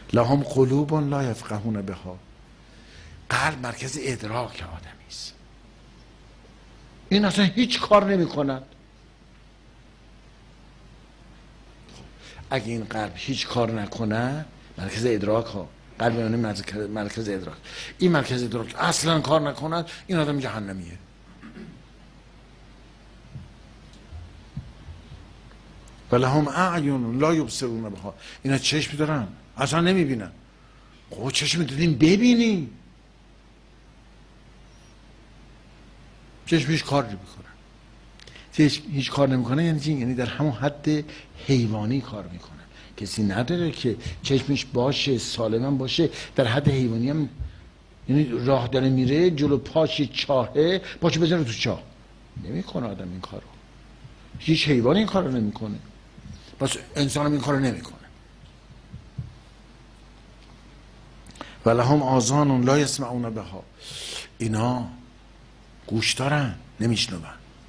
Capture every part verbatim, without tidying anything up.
لهم قلوب لا یفقهون بها. قلب مرکز ادراک آدمی است. این اصلا هیچ کار نمی کند. اگه این قلب هیچ کار نکنه، مرکز ادراک ها، قلب یعنی مرکز ادراک، این مرکز ادراک اصلا کار نکند، این آدم جهنمیه. ولهم اعین لا یبصرون بها. اینا چشم دارن اصلا نمیبینن. خب چشم دادیم ببینی، چشم هیچ کار نمیکنه. هیچ هیچ کار نمیکنه یعنی چی؟ یعنی در همون حد حیوانی کار میکنه. کسی نداره که چشمش باشه سالم باشه در حد حیوانی هم، یعنی راه داره میره جلو پاش چاهه پاشو بزنه تو چاه. نمیکنه آدم این کارو. هیچ حیوانی این کارو نمیکنه. پس انسان هم این کارو نمیکنه. ولهم آذان لا یسمعون بها. اینا گوش دارن نمیشنون.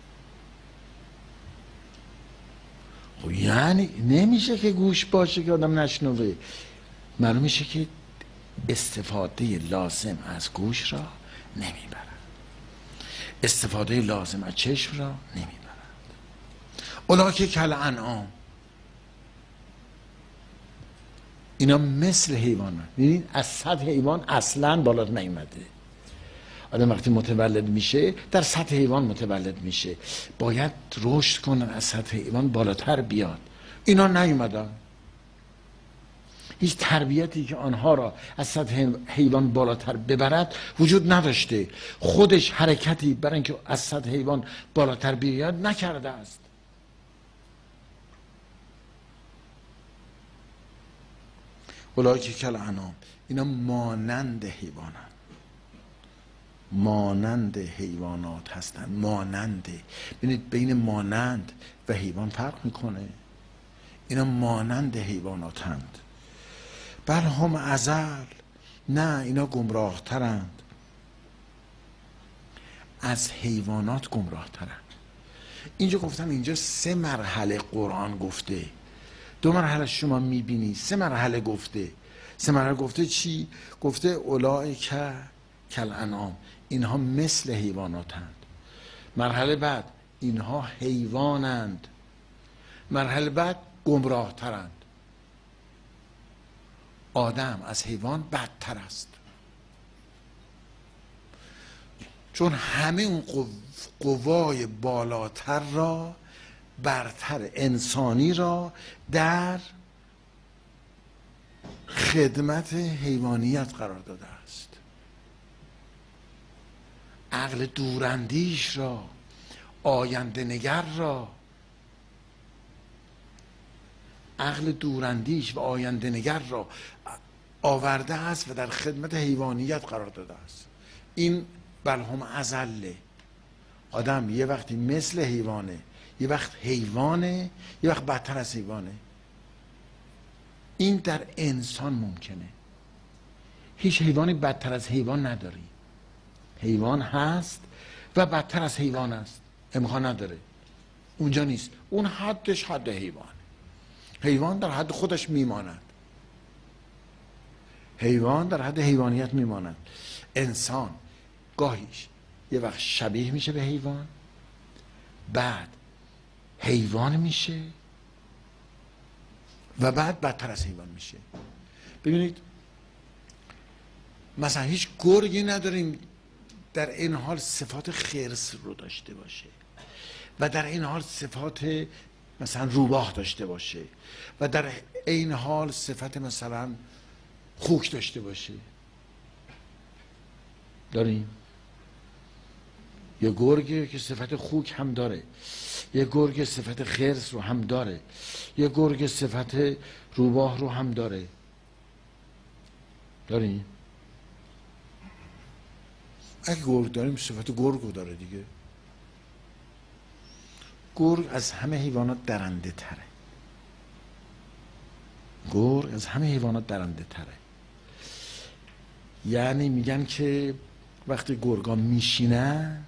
خب یعنی نمیشه که گوش باشه که آدم نشنوه. معلوم میشه که استفاده لازم از گوش را نمیبرند، استفاده لازم از چشم را نمیبرند. اولئک کالانعام. اینا مثل حیوانات. ببینید از سطح حیوان اصلا بالا نیومده. آدم وقتی متولد میشه در سطح حیوان متولد میشه، باید رشد کنن از سطح حیوان بالاتر بیاد. اینا نیومدن. هیچ تربیتی که آنها را از سطح حیوان بالاتر ببرد وجود نداشته. خودش حرکتی برای اینکه از سطح حیوان بالاتر بیاد نکرده است. اولئک کالانعام. اینا مانند حیوانند، مانند حیوانات هستند. مانند، ببینید بین مانند و حیوان فرق میکنه. اینا مانند حیواناتند. بل هم اضل. نه اینا گمراه ترند، از حیوانات گمراه ترند. اینجا گفتم اینجا سه مرحله قرآن گفته. دو مرحله شما میبینی، سه مرحله گفته. سه مرحله گفته چی؟ گفته اولئک کالانعام. اینها مثل حیواناتند. مرحله بعد اینها حیوانند. مرحله بعد گمراه ترند. آدم از حیوان بدتر است، چون همه اون قوای بالاتر را، برتر انسانی را در خدمت حیوانیت قرار داده است. عقل دوراندیش را، آینده نگر را، عقل دوراندیش و آینده نگر را آورده است و در خدمت حیوانیت قرار داده است. این بل هم اضل. آدم یه وقتی مثل حیوانه، یه وقت حیوانه، یه وقت بدتر از حیوانه. این در انسان ممکنه. هیچ حیوانی بدتر از حیوان نداری. حیوان هست و بدتر از حیوان است، امکان نداره. اونجا نیست. اون حدش حد حیوان. حیوان در حد خودش میماند. حیوان در حد حیوانیت میماند. انسان گاهیش یه وقت شبیه میشه به حیوان، بعد حیوان میشه و بعد بدتر از حیوان میشه. ببینید مثلا هیچ گرگی نداریم در این حال صفات خرس رو داشته باشه و در این حال صفات مثلا روباه داشته باشه و در این حال صفت مثلا خوک داشته باشه. داریم یه گرگی که صفت خوک هم داره، یه گرگ صفت خرس رو هم داره، یه گرگ صفت روباه رو هم داره. داریم؟ اگه گرگ داریم صفت گرگ رو داره دیگه. گرگ از همه حیوانات درنده تره. گرگ از همه حیوانات درنده تره. یعنی میگن که وقتی گرگا میشینن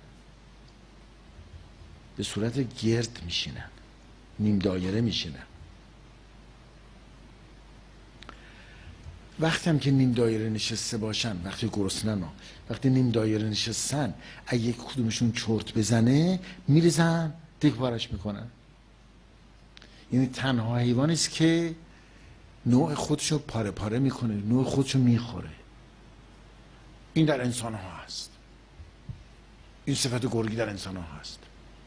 به صورت گرد میشینن، نیم دایره میشینن وقتی هم که نیم دایره نشسته باشن، وقتی گرسنن ها، وقتی نیم دایره نشستن، اگه یک کدومشون چرت بزنه میریزن دیگه پارش میکنن. یعنی تنها حیوانی است که نوع خودشو پاره پاره میکنه، نوع خودشو میخوره. این در انسان ها هست، این صفت گرگی در انسان ها هست.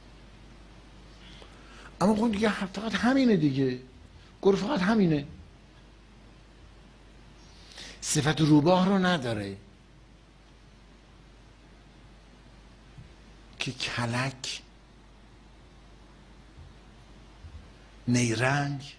اما خود دیگه فقط همینه دیگه، گرگ فقط همینه، صفت روباه رو نداره که کلک، نیرنگ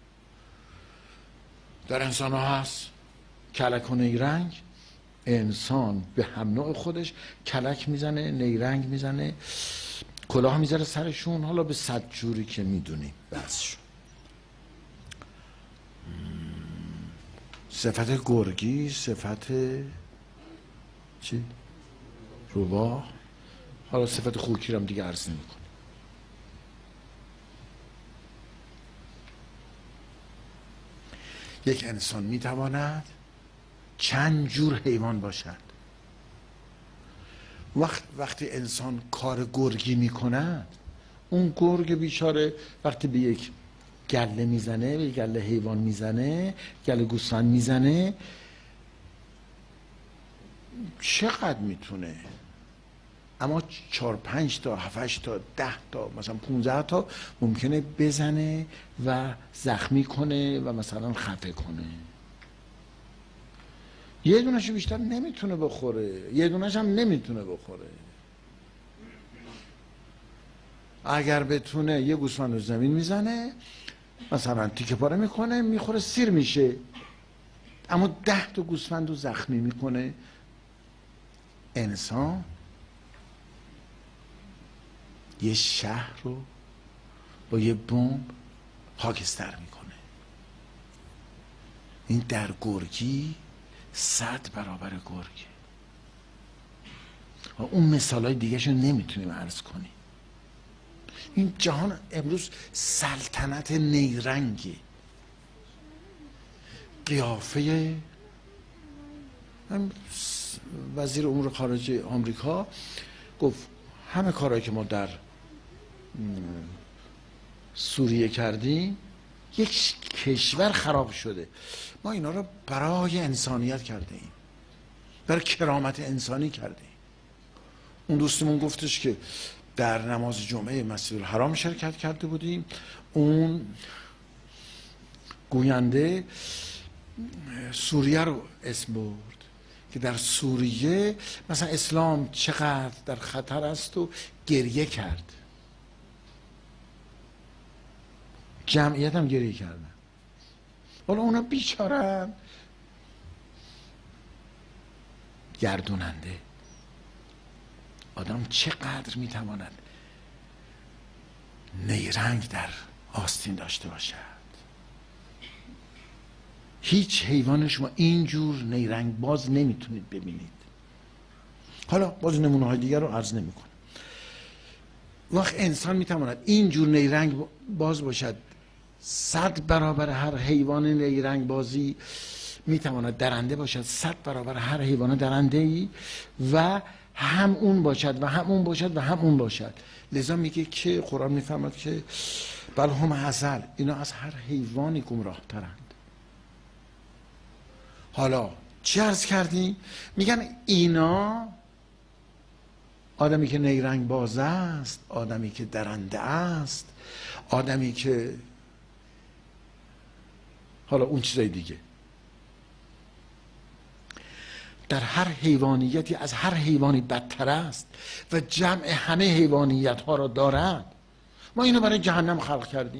در انسان ها هست. کلک و نیرنگ، انسان به هم نوع خودش کلک میزنه، نیرنگ میزنه، کلاه میذاره سرشون، حالا به صد جوری که میدونیم بسشون. صفت گرگی، صفت چی؟ روباه. حالا صفت خوکی رو هم دیگه عرض نمی کنه. یک انسان میتواند چند جور حیوان باشد. وقت وقتی انسان کار گرگی میکند، اون گرگ بیچاره وقتی به یک گله میزنه، به گله حیوان میزنه، گله گوسفند میزنه، چقدر میتونه؟ اما چهار پنج تا، هفت تا، ده تا، مثلا پونزده تا ممکنه بزنه و زخمی کنه و مثلا خفه کنه. یه دونهشو بیشتر نمیتونه بخوره، یه دونهش هم نمیتونه بخوره. اگر بتونه یه گوسفند رو زمین میزنه، مثلا تیکه پاره میکنه، میخوره، سیر میشه. اما ده تا گوسفند رو زخمی میکنه. انسان یه شهر رو با یه بمب خاکستر میکنه. این در گرگی صد برابر گرگه. و اون مثالای دیگه شو نمیتونیم عرض کنیم. این جهان امروز سلطنت نیرنگی. قیافه وزیر امور خارجه آمریکا گفت همه کارهایی که ما در سوریه کردیم، یک کشور خراب شده، ما اینا رو برای انسانیت کرده ایم، برای کرامت انسانی کرده ایم. اون دوستمون گفتش که در نماز جمعه مسجد الحرام شرکت کرده بودیم، اون گوینده سوریه رو اسم برد که در سوریه مثلا اسلام چقدر در خطر است و گریه کرد. جمعیت هم گریه کردن. حالا اونا بیچارن، گردوننده. آدم چقدر میتواند نیرنگ در آستین داشته باشد. هیچ حیوان شما اینجور نیرنگ باز نمیتونید ببینید. حالا باز نمونه های دیگر رو عرض نمی کنم. وقت انسان میتواند اینجور نیرنگ باز باشد، صد برابر هر حیوان نیرنگ بازی میتواند درنده باشد، صد برابر هر حیوان درنده ای، و هم اون باشد و هم اون باشد و هم اون باشد. لذا میگه که قرآن میفهمد که بل هم ازل، اینا از هر حیوانی گمراه ترند. حالا چی عرض کردیم؟ میگن اینا، آدمی که نیرنگ باز است، آدمی که درنده است، آدمی که حالا اون چیزای دیگه، در هر حیوانیتی از هر حیوانی بدتر است و جمع همه حیوانیت ها را دارد. ما اینو برای جهنم خلق کردیم.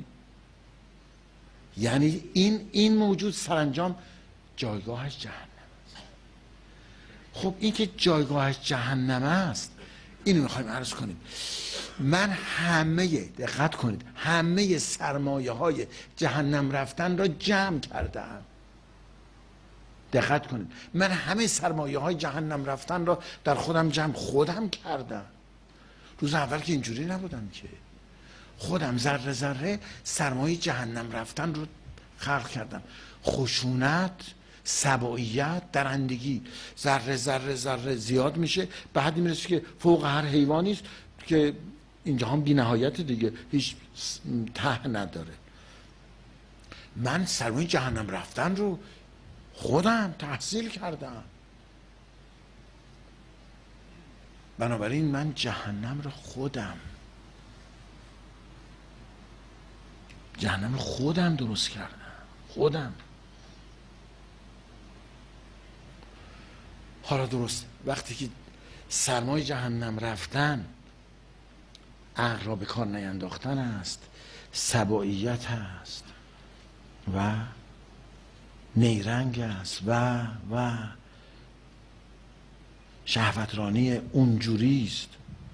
یعنی این این موجود سرانجام جایگاهش جهنم است. خب این که جایگاهش جهنم است، اینو میخوایم عرض کنیم. من همه، دقت کنید، همه سرمایه های جهنم رفتن را جمع کردم. دقت کنید، من همه سرمایه های جهنم رفتن را در خودم جمع خودم کردم. روز اول که اینجوری نبودم که، خودم ذره ذره سرمایه جهنم رفتن رو خلق کردم. خشونت، سبوعیت، درندگی، ذره ذره ذره زیاد میشه، بعد میرسه که فوق هر حیوانی است که اینجا هم بی نهایت دیگه، هیچ ته نداره. من سرمایه جهنم رفتن رو خودم تحصیل کردم، بنابراین من جهنم رو خودم جهنم رو خودم درست کردم، خودم. حالا درست وقتی که سرمایه جهنم رفتن عقل را به کار نینداختن است، سبوعیت است و نیرنگ است و و شهوترانی اونجوری است.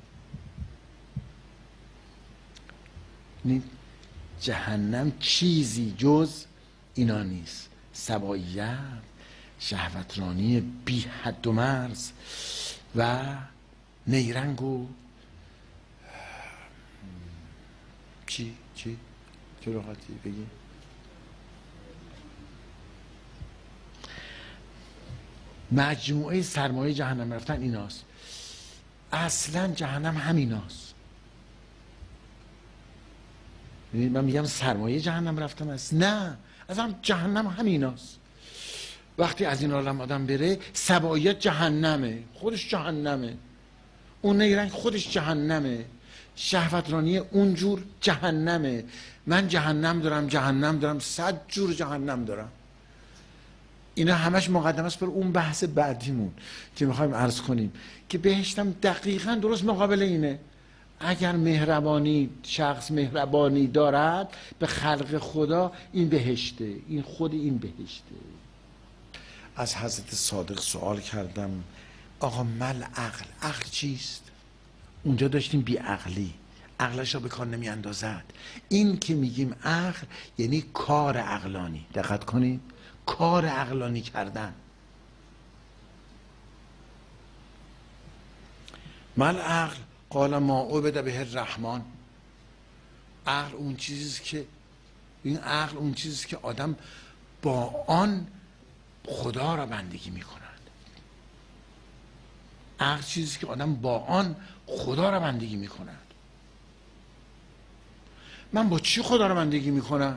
جهنم چیزی جز اینا نیست، سبوعیت، شهوترانی بی حد و مرز و نیرنگ و چی چی چه راحتی بگی. مجموعه سرمایه جهنم رفتن ایناست. اصلا جهنم همیناست. من میگم سرمایه جهنم رفتن است، نه، اصلا جهنم همیناست. وقتی از این عالم آدم بره، سبوعیت جهنمه، خودش جهنمه، اون نیرنگ خودش جهنمه، شهوترانی اونجور جهنمه. من جهنم دارم، جهنم دارم، صد جور جهنم دارم. اینا همش مقدمه است بر اون بحث بعدیمون که میخوایم عرض کنیم که بهشتم دقیقاً درست مقابل اینه. اگر مهربانی، شخص مهربانی دارد به خلق خدا، این بهشته، این خود این بهشته. از حضرت صادق سوال کردم آقا مل عقل، عقل چیست؟ اونجا داشتیم بی عقلی، عقلش را به کار نمی اندازد. این که میگیم عقل یعنی کار عقلانی، دقت کنید، کار عقلانی کردن. مل عقل قال ما عبد به الرحمن. عقل اون چیزیست که این عقل اون چیزیست که آدم با آن خدا را بندگی میکند. عقل چیزیست که آدم با آن خدا را بندگی میکند. من با چی خدا را بندگی میکنم؟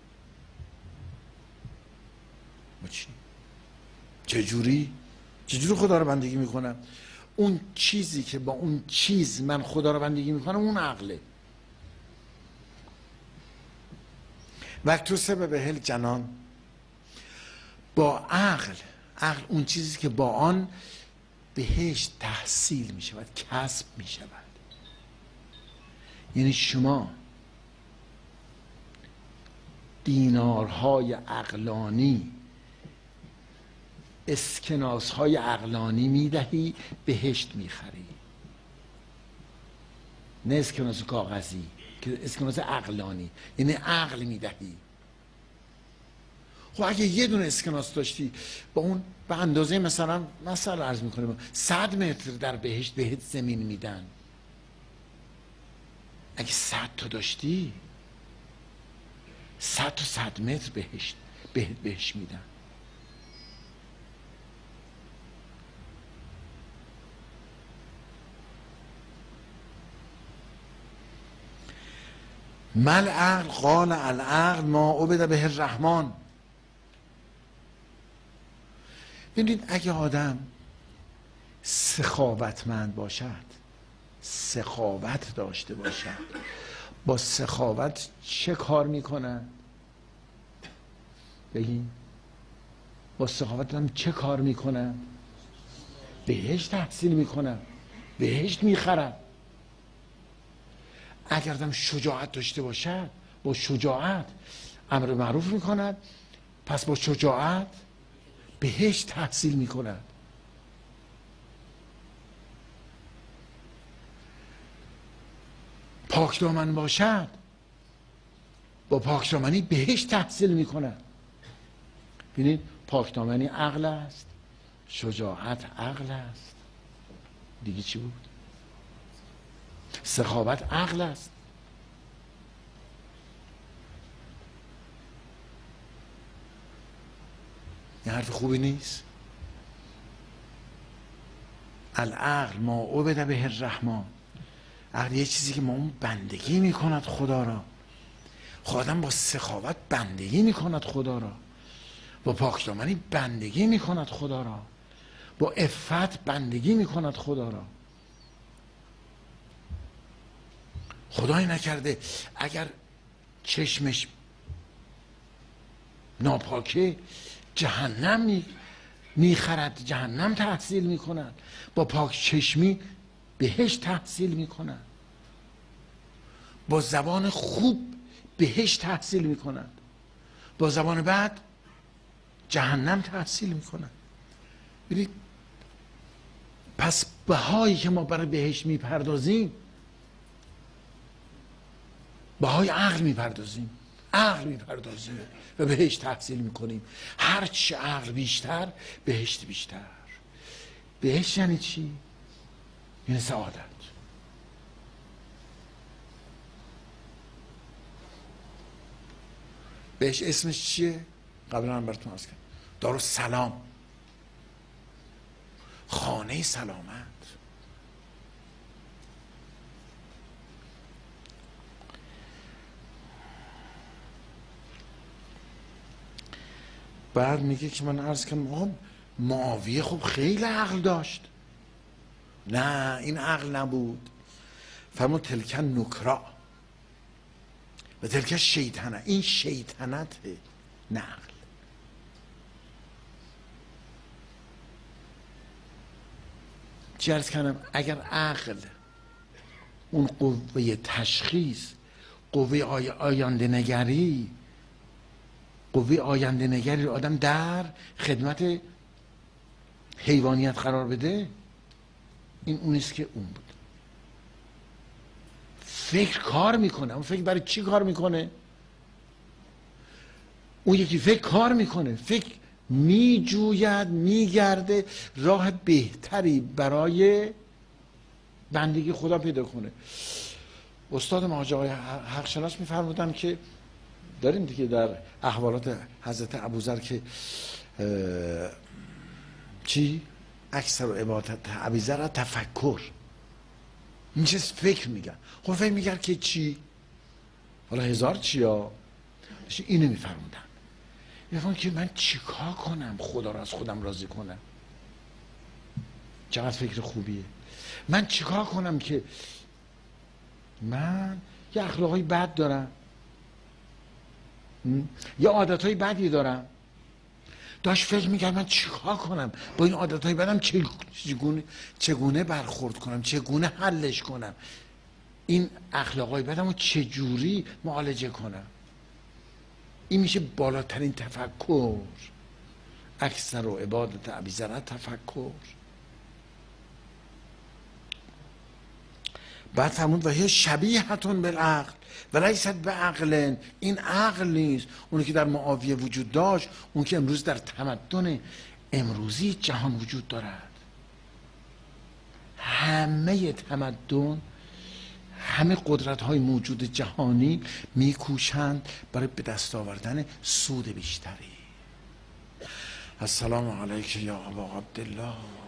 با چی؟ چجوری؟ چجوری خدا را بندگی میکنم؟ اون چیزی که با اون چیز من خدا را بندگی میکنم اون عقله. وقت سبب هل جنان، با عقل، عقل اون چیزی که با آن بهشت تحصیل می شود، کسب می شود. یعنی شما دینارهای عقلانی، اسکناسهای عقلانی می دهی، بهشت می خری. نه اسکناس کاغذی، که اسکناس عقلانی، یعنی عقل می دهی. خب اگه یه دونه اسکناس داشتی با اون به اندازه مثلا مثلا عرض میکنیم صد متر در بهشت بهت زمین میدن. اگه صد تا داشتی صد تا صد متر بهشت بهت بهش میدن. مل عقل قال العقل ما عبد به الرحمن. ببینید اگه آدم سخاوتمند باشد، سخاوت داشته باشد، با سخاوت چه کار میکنه؟ بگین با سخاوت هم چه کار میکنه؟ بهشت تحصیل میکنه، بهشت میخرد. اگر آدم شجاعت داشته باشد، با شجاعت امر معروف میکند، پس با شجاعت بهشت تحصیل میکند. پاکدامن باشد، با پاکدامنی بهشت تحصیل میکند. ببینید پاکدامنی عقل است، شجاعت عقل است، دیگه چی بود؟ سخاوت عقل است. این حرف خوبی نیست. العقل ما عبد به الرحمن، عقل یه چیزی که ما اون بندگی میکند خدا را. خودم با سخاوت بندگی میکند خدا را، با پاکدامنی بندگی میکند خدا را، با عفت بندگی میکند خدا را. خدای نکرده اگر چشمش ناپاکه جهنم میخرد، جهنم تحصیل میکند. با پاک چشمی بهشت تحصیل میکند. با زبان خوب بهشت تحصیل میکند، با زبان بد جهنم تحصیل میکند. ببینید پس بهایی که ما برای بهشت میپردازیم بهای عقل میپردازیم، عقل میپردازیم و بهشت تحصیل میکنیم. هرچی عقل بیشتر بهشت بیشتر. بهشت یعنی چی؟ یعنی سعادت. بهشت اسمش چیه؟ قبلا هم براتون عرض کردم، دارالسلام، خانه سلامت. بعد میگه که من عرض کردم آقا معاویه خب خیلی عقل داشت. نه این عقل نبود. فرمود تلکن نکرا و تلکن شیطنه، این شیطنته نه عقل. چی عرض کردم؟ اگر عقل اون قوه تشخیص، قوه آی آینده نگری، قوه آینده نگری رو آدم در خدمت حیوانیت قرار بده، این اونیست که اون بود. فکر کار میکنه. اون فکر برای چی کار میکنه؟ اون یکی فکر کار میکنه، فکر میجوید، میگرده راه بهتری برای بندگی خدا پیدا کنه. استاد ما حاج آقای حقشناس میفرمودن که داریم دیگه در احوالات حضرت ابوذر که چی؟ اکثر و عبادت ابوذر تفکر، این چیز فکر میگن. خب فکر میگن که چی؟ حالا هزار چی ها؟ اینو میفرمودن، میفرمون که من چیکار کنم خدا رو از خودم راضی کنم؟ چقدر فکر خوبیه. من چیکار کنم که من یه اخلاقای بد دارم، یه عادتهای بدی دارم. داشت فکر میکرد من چیکار کنم با این عادتهای بدم، چگونه چگونه برخورد کنم، چگونه حلش کنم، این اخلاقای بدم رو چجوری معالجه کنم. این میشه بالاترین تفکر. اکثر و عبادت ابیذر تفکر. بعد فرمود و هی شبیهتون بالعقل و لیست بعقل، این عقل نیست. اونی که در معاویه وجود داشت، اون که امروز در تمدن امروزی جهان وجود دارد. همه تمدن، همه قدرت های موجود جهانی میکوشند برای به دست آوردن سود بیشتری. السلام علیک یا ابا عبدالله.